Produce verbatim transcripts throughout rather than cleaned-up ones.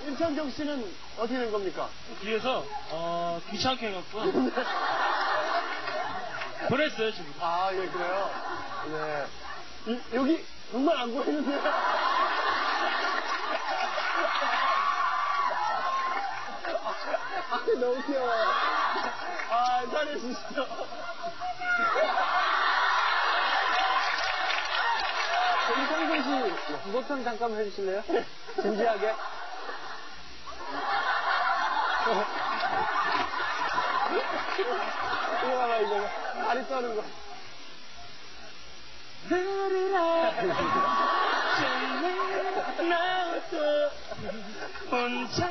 임창정 씨는 어떻게 된 겁니까? 뒤에서 어 귀찮게 해갖고 보냈어요 지금. 아, 예, 그래요? 네. 이, 여기 정말 안 보이는데. 아, 너무 귀여워요. 아, 잘해주시죠. 임창정 씨, 후보편 잠깐 해주실래요? 진지하게. 이거 봐봐, 이거. 다리 떠는 거. 나를 알아. 나도 혼자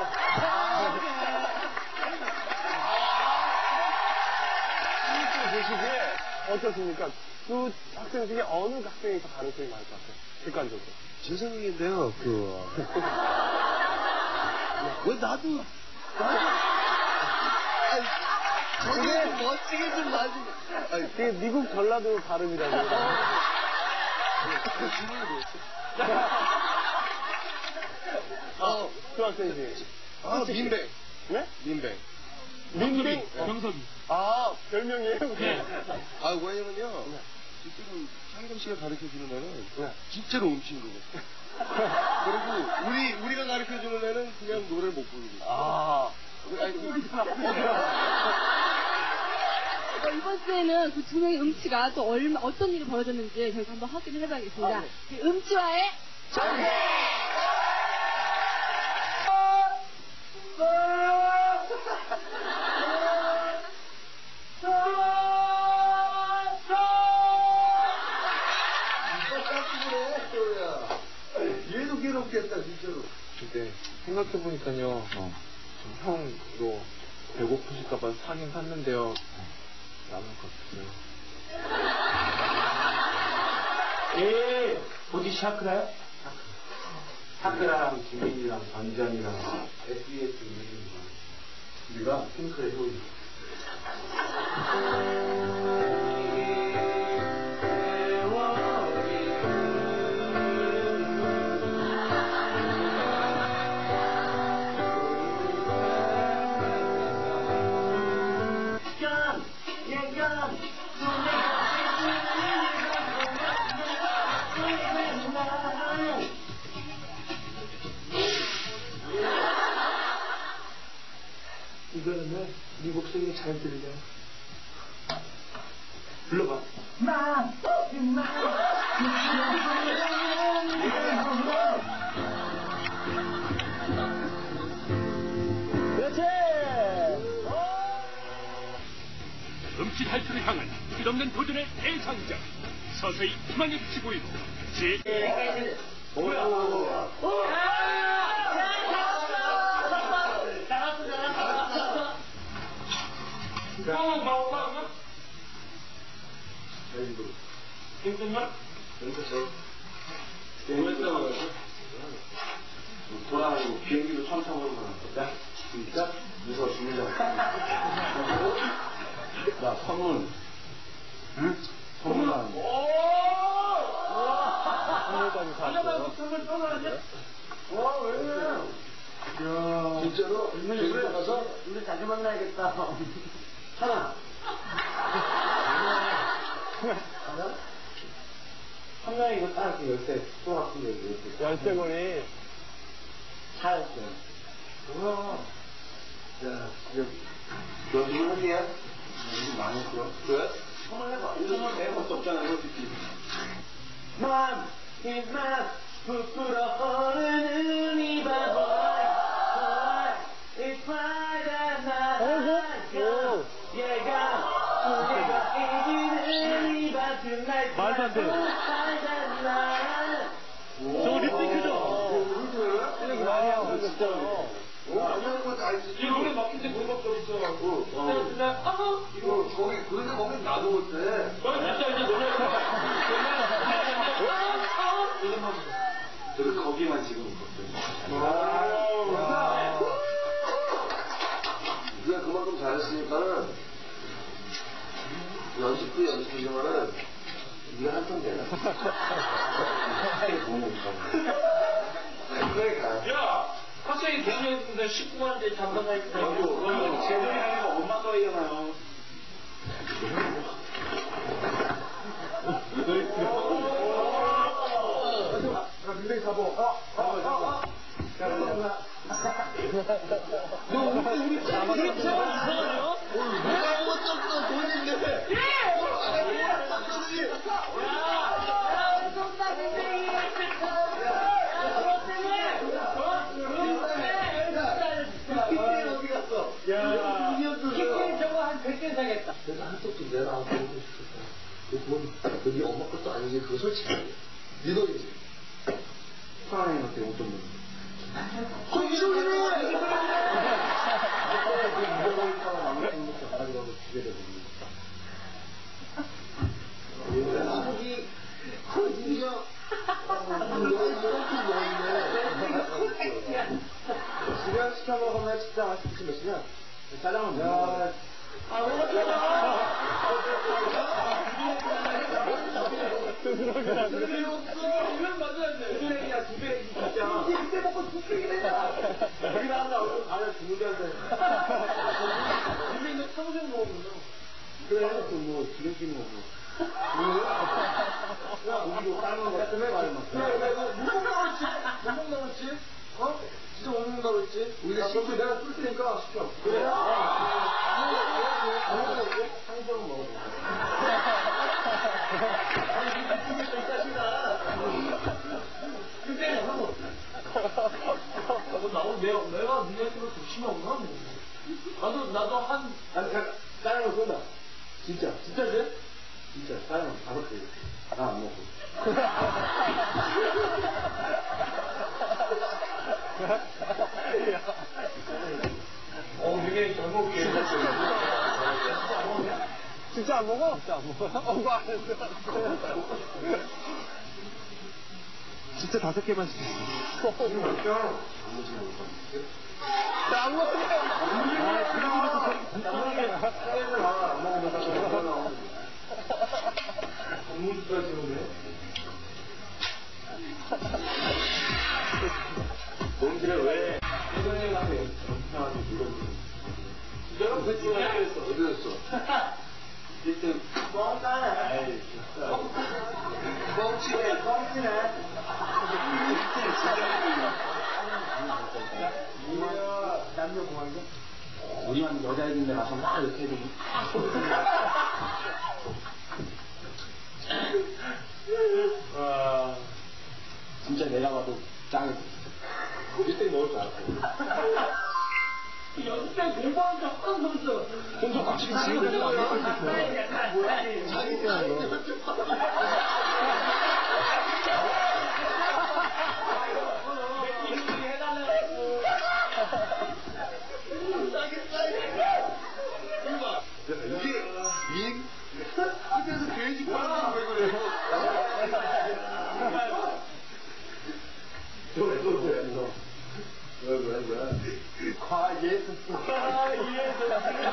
보시기에 어떻습니까? 두 학생 중에 어느 학생이 더 가능성이 많을 것 같아요? 객관적으로. 제 생각인데요, 그. 왜 나도. 나도. 저게 좀 멋지게 좀 맞으면. 그게 미국 전라도 발음이라고. 어, 그 학생이지. 아, 민백. 네? 민백. 민백. 병석이. 아, 별명이에요? 네. 아, 왜냐면요. 실제로 창경 씨가 가르쳐 주는 애는 네. 진짜로 음치인 거거든요. 그리고 우리, 우리가 가르쳐 주는 애는 그냥 노래를 못 부르고. 아. 어, 이번 주에는 그 두 명의 음치가 또 얼마, 어떤 일이 벌어졌는지 저희가 한번 확인을 해봐야겠습니다. 아, 네. 그 음치와의 전쟁! 얘도 괴롭겠다, 진짜로. 근데 생각해보니까요, 어. 형도 배고프실까봐 사긴 샀는데요. 라면 값이요. 예, 어디 샤크라요? 샤크라랑 지민이랑 전전이랑 에스비에스 유닛이랑 우리가 핑크의 효율. 이거는 네 목소리가 잘 들려. 불러봐. 그렇지! 음치 탈출을 향한 끝없는 도전의 대상자 서서히 희망에 비치고 있고 제 돌아가지고 비행기도 처음 타보는 거야. 진짜? 무서워 죽는다. 나 선물. 응? 선물 나왔네. 선물까지 샀어요. 선물 또 나왔네? 와, 왜? 이야. 진짜로? 비행기 가서? 우리 자주 만나야겠다. 하나. 하나? 한 명이 이거 딱 열쇠 또 같은데 이거 열쇠고리. 차였어. 뭐야? 자, 지금 너 지금 한개야? 지금 많이 했어. 왜? 한번 해봐. 이거 내가 볼수 없잖아. 이거 듣기. 맘, 힘만 부풀어 오르는 이 바보야. It's my night. 얘가 내가 이기는 이 같은 날. 말도 안 돼. 저거 리스크죠? 실력이 많이 하고 있어요. 이 노래 막힌데 뭐밖에 없어. 어, 이거 저기 그런데 거기 나도 올 때. 너 진짜 이제 노래. 저기 거기만 지금 있거든. 네가 그만큼 잘했으니까는 연습도 연습이지만은 네가 한 턴 내라. 도움이 있어. 그러니까. 야, 학생이 내가 십구만 원짜리 잠깐 나 있고. 제대로 하니까 엄마 거이잖아요. 나 굉장히 잡어. 어, 어, 어, 어. 너 우리 우리 짱 이게 이상하네요? 내가 아무것도 없어 돈인데. 어디 갔어? 야, 키킨 저거 한 백 개 사겠다. 내가 한쪽도 내가 안 보고 싶었어. 그건 여기 엄마 것도 아니지. 그거 솔직히 네 돈이지. 사랑이한테 용돈 못. 그 이름이 왜? 거기 거기가 집에 시켜 먹으면 진짜 맛있지 몇이냐? 짜장면. 야, 아, 왜 이렇게 이건 맞아야 돼. 두 배기야, 두 배기 진짜. 이때 먹고 두 팩이 되잖아. 여기 나온다. 안에 두 개한테. 근데 이거 평생 먹으면요. 그래, 그뭐 기름기 먹고. 야, 우리도 삶은 거 때문에 말이 많다. 그래, 내가 못 먹는다고 했지? 못 먹는다고 했지? 어? 진짜 못 먹는다고 했지? 우리가 시켜. 내가 쏠 테니까 시켜. 그래? 상점 먹어. 근데 하고 뭐 나도 내가 내가 니네들을 더 심하구나. 나도 나도 한 아니, 잠깐, 짜장면 쏜다. 진짜. 진짜지? 진짜, 짜장면 다섯 개. 나 안 먹고. 어, 되게 잘 먹게. 진짜 안 먹어? 진짜 안 먹어? 어, 뭐 안 했어. 진짜 다섯 개만 시켰어. 안 먹어. 아, 그런 거에서 안 먹으면 나 저거 나오는데. 전문까지 오네. 뭔지를 왜? 예전에 가서 연습하는지 물어보는 내가 그 중에 했어. 어디였어? 일등 뻥까네. 에이, 진짜. 뻥치네, 뻥치네. 일등 진짜 이야, 남녀 공항이죠? 우리만 여자애들인데 가서 막 이렇게 해도 와. 진짜 내가 봐도 짱이었어. 일등 먹을 줄 알았어. 연습 때 공부하는 게 항상 그랬어. 혼자 같이 지금 안 먹을 수 있어. 뭐야? 자기 때는 거. 이게 민 그때서 돼지 파는 왜 그래? 왜, 왜, 왜? 과예습. 과예습.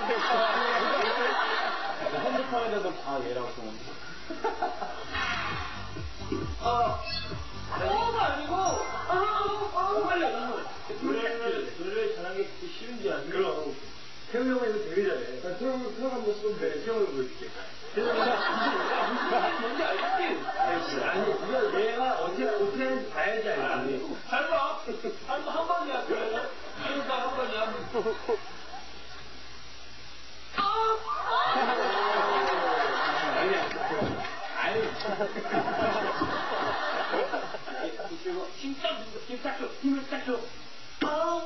핸드폰에서도 과예라고 쓰는데. 아, 어가 아니고 아, 빨리 노래를 노래를 잘하는 게 그렇게 쉬운 게 아니고. 그럼. 태우 형은 이거 되게 잘해. 나 태우 형, 태우 한 모습은 돼. 태우 형을 보여줄게. 뭔지 알겠지? 아니, 이거 얘가 어떻게, 어떻게 하는지 봐야지 알지. 잘 봐. 한, 한 번이야, 그래. 그러니까 한 번이야. 아니야. 아니. 힘 딱, 힘 딱 줘. 힘을 딱 줘. 아.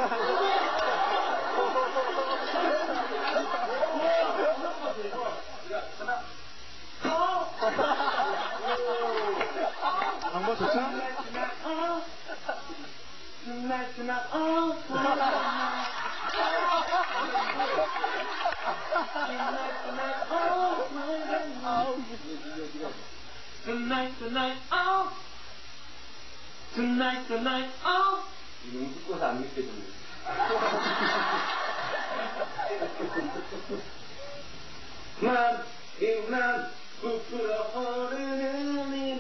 방법 좋죠? Tonight, tonight, oh, tonight, tonight, tonight, oh, tonight, tonight, oh. 너무 두꺼워서 안 느껴지네. 난, 이난 부풀어 흐르는 이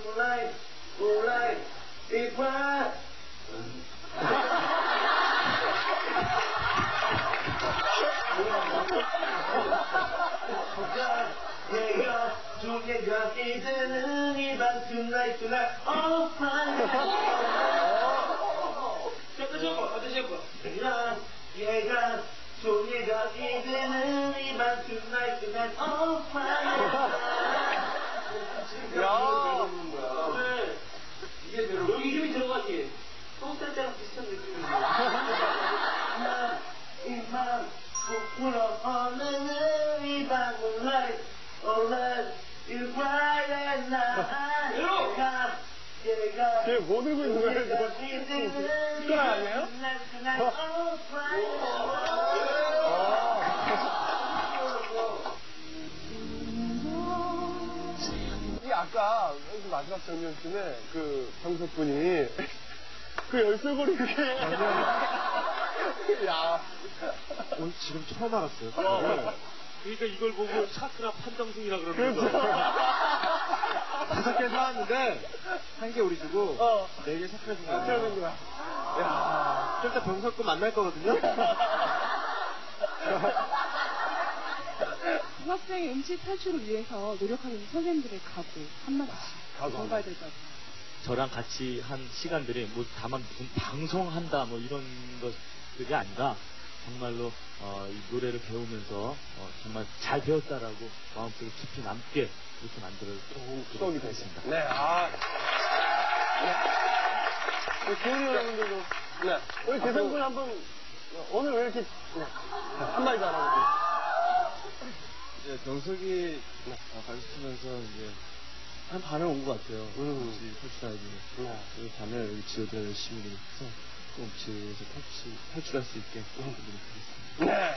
moonlight, moonlight, it was. tonight, all fine. 자, 다시 한 번, 다시 한 번. 난 얘가 소리가 이제는 이만 tonight, tonight, all fine. 야. 네. 이게 바로 여기 힘이 들어가지. 똥쌀 때랑 비슷한 느낌이에요. 이만 부풀어 오늘은 이 방울 light, all light, is bright and night. 얘가 얘가 걔 뭐 들고 있는 거야, 지금? 이거 아니에요? 이 아까 그 마지막 장면쯤에 그 정석군이 그 열쇠고리 그게 야 오늘 지금 처음 알았어요. 어. 그러니까 이걸 보고 차크라 판정승이라 그러는 거죠. 다섯 개 사왔는데 한 개 우리 주고 어. 네 개 삭제해 준 어떻게 거야. 하는 거야? 야 좀 이따 병석구 만날 거거든요. 중학생의 음식 탈출을 위해서 노력하는 선생님들의 각오 한마디씩 각오 전가야 될 것 같아요. 저랑 같이 한 시간들이 뭐 다만 무슨 방송한다 뭐 이런 것들이 아니라 정말로 어, 이 노래를 배우면서 어, 정말 잘 배웠다라고 마음속에 깊이 남게 이렇게 만들어 추억이 드리겠습니다. 네, 아. 네. 우리 교훈 여러분들도, 네. 우리 대성군 한번, 오늘 왜 이렇게, 네. 한마디도 안 하고. 이제 병석이 어, 가르치면서 이제 한 반을 온 것 같아요. 음. 음치 탈출하기. 네. 그 반을 우리 지도자가 열심히 해서 음치에서 탈출, 탈출할 수 있게 노력하겠습니다. 네.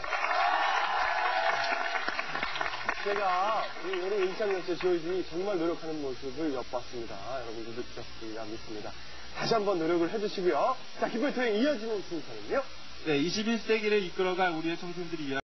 제가 우리 여름 임창현 씨, 조이진이 정말 노력하는 모습을 엿봤습니다. 여러분들도 느꼈으리라 믿습니다. 다시 한번 노력을 해주시고요. 자, 기쁨의 토행 이어지는 순서는요? 네, 이십일 세기를 이끌어갈 우리의 청소년들이